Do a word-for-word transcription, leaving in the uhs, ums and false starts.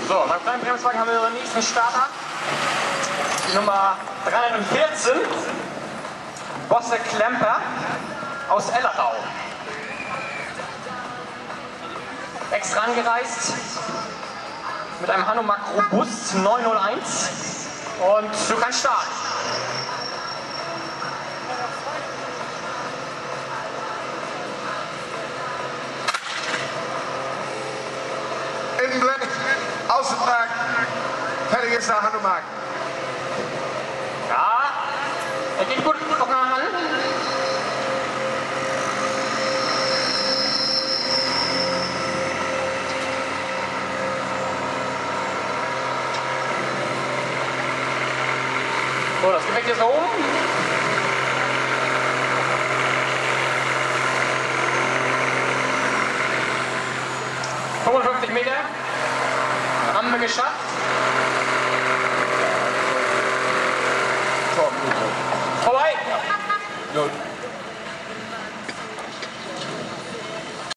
So, beim kleinen Bremswagen haben wir unseren nächsten Starter. Die Nummer dreihundertvierzehn. Bosse Klemper aus Ellerau. Extra angereist mit einem Hanomag Robust neunhundereins und du kannst starten. Innenblick, Außentrag, fertig ist der Hanomag. Ja, er geht gut, guck mal an. So, das Gepäck hier so um. fünfundfünfzig Meter. Haben wir geschafft. Vorbei. Gut.